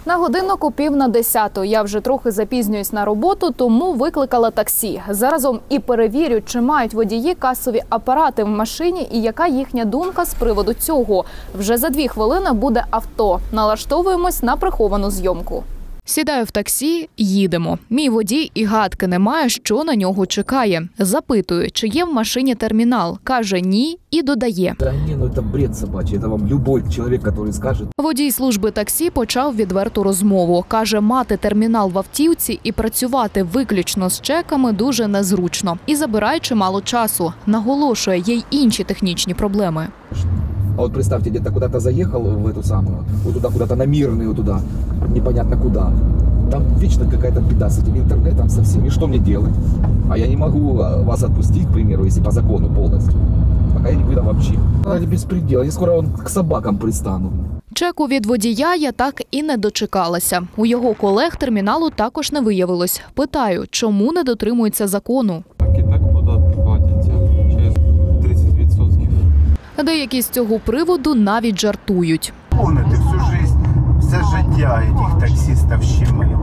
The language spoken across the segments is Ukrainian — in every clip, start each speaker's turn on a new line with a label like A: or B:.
A: На годиннику 9:50. Я вже трохи запізнююсь на роботу, тому викликала таксі. Заразом і перевірю, чи мають водії касові апарати в машині і яка їхня думка з приводу цього. Вже за 2 хвилини буде авто. Налаштовуємось на приховану зйомку. Сідаю в таксі, їдемо. Мій водій і гадки не має, що на нього чекає. Запитую, чи є в машині термінал. Каже ні і додає.
B: Та ні, ну це бред собачий, це вам будь-який чоловік, який скаже.
A: Водій служби таксі почав відверту розмову. Каже, мати термінал в автівці і працювати виключно з чеками дуже незручно. І забирає чимало часу. Наголошує, є й інші технічні проблеми.
B: А вот представьте, где-то куда-то заехал в эту самую, вот туда куда-то на Мирный, вот туда, непонятно куда. Там вечно какая-то беда с этим интернетом со всем. И что мне делать? А я не могу вас отпустить, к примеру, если по закону полностью. Пока я не выдам вообще. Это беспредел. Я скоро к собакам пристану.
A: Чеку від водія я так і не дочекалася. У його колег терміналу також не виявилось. Питаю, чому не дотримуються закону.
C: Так і так податки платяться через 30%.
A: Деякі з цього приводу навіть жартують.
D: Помните, всю жизнь, все життя цих таксистів щемили.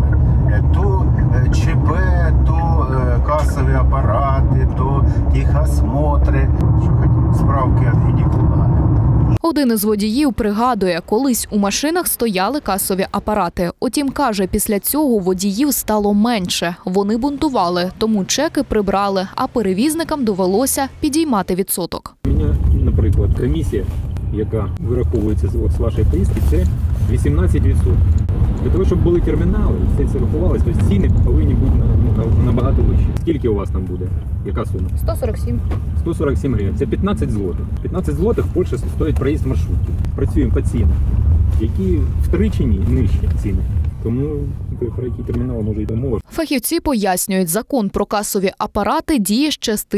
D: То ЧП, то касові апарати, то техосмотри, що хоч справки від гінеколога.
A: Один із водіїв пригадує, колись у машинах стояли касові апарати. Утім, каже, після цього водіїв стало менше. Вони бунтували, тому чеки прибрали, а перевізникам довелося підіймати відсоток.
E: У мене, наприклад, комісія, яка вираховується з вашої поїздки, це 18%. Для того, щоб були термінали, все це рахувалося, то ціни повинні бути набагато вищі. Скільки у вас там буде? Яка сума?
A: 147.
E: 147 гривень. Це 15 злотих. 15 злотих в Польщі стоїть проїзд маршрутки. Працюємо по цінах, які втричі нижчі ціни. Тому про які термінали може йти мова.
A: Фахівці пояснюють, закон про касові апарати діє ще з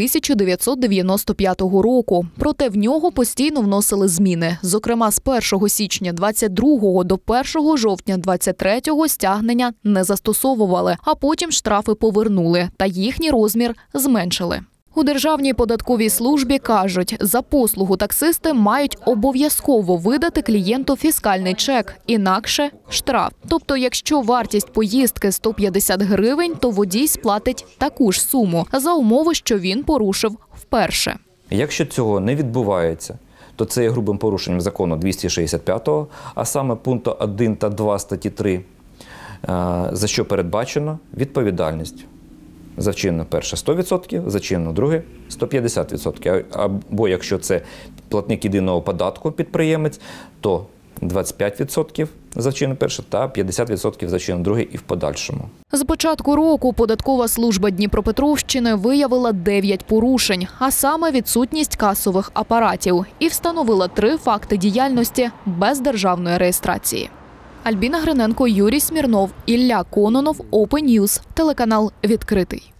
A: 1995 року. Проте в нього постійно вносили зміни. Зокрема, з 1 січня 22 до 1 жовтня 23 стягнення не застосовували, а потім штрафи повернули та їхній розмір зменшили. У Державній податковій службі кажуть, за послугу таксисти мають обов'язково видати клієнту фіскальний чек, інакше – штраф. Тобто, якщо вартість поїздки 150 гривень, то водій сплатить таку ж суму, за умови, що він порушив вперше.
F: Якщо цього не відбувається, то це є грубим порушенням закону 265-го, а саме пункту 1 та 2 статті 3, за що передбачено відповідальність. За вчинено перше 100%, за вчинено друге 150%. Або якщо це платник єдиного податку підприємець, то 25% за вчинено перше та 50% за вчинено друге і в подальшому.
A: З початку року податкова служба Дніпропетровщини виявила 9 порушень, а саме відсутність касових апаратів, і встановила 3 факти діяльності без державної реєстрації. Альбіна Гриненко, Юрій Смірнов, Ілля Кононов, Open News, телеканал «Відкритий».